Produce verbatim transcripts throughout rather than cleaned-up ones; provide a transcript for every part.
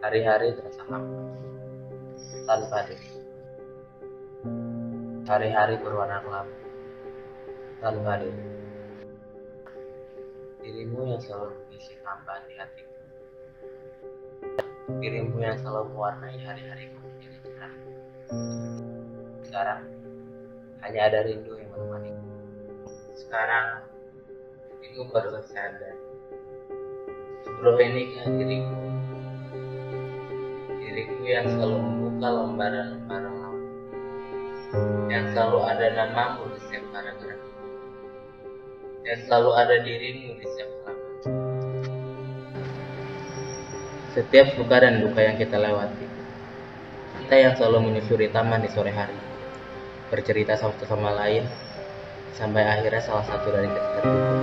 Hari-hari terasa hampa tanpa diri. Hari-hari berwarna kelam tanpa diri. Dirimu yang selalu mengisi tambahan di hatiku. Dirimu yang selalu mewarnai hari-hariku menjadi cerah. Sekarang hanya ada rindu yang menemani. Sekarang diriku baru sadar. Sejauh ini kan diriku, diriku yang selalu membuka lembaran-lembaran lama, yang selalu ada namamu di setiap paragraf, dan selalu ada dirimu di setiap halaman. Setiap suka dan duka yang kita lewati, kita yang selalu menyusuri taman di sore hari, bercerita satu sama lain, sampai akhirnya salah satu dari kita tertidur.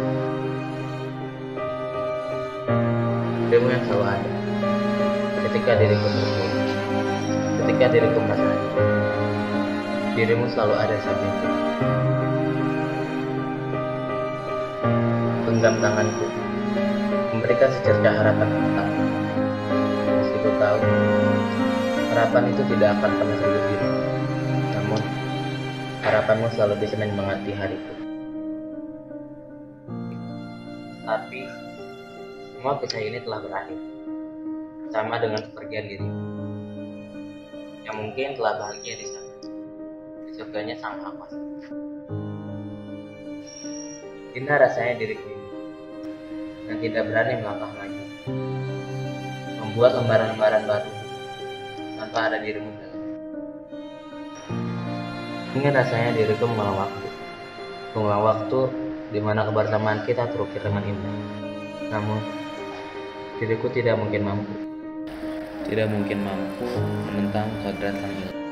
Dirimu yang selalu ada ketika diriku terpuruk, ketika diriku merasa hancur. Dirimu selalu ada di sampingku. Genggam tanganku, memberikan secercah harapan tentangmu. Meski ku tahu, harapan itu tidak akan pernah terwujud. Namun, harapanmu selalu bisa menyemangati hariku. Tapi, semua kisah ini telah berakhir, sama dengan kepergian dirimu, yang mungkin telah bahagia di sana, di surganya sang maha kuasa. Hina rasanya diriku ini, yang tidak berani melangkah maju, membuat lembaran-lembaran baru, tanpa ada dirimu dalam. Ingin rasanya diriku mengulang waktu, mengulang waktu di mana kebersamaan kita terukir dengan indah. Namun, diriku tidak mungkin mampu, tidak mungkin mampu menentang kodrat sang ilah.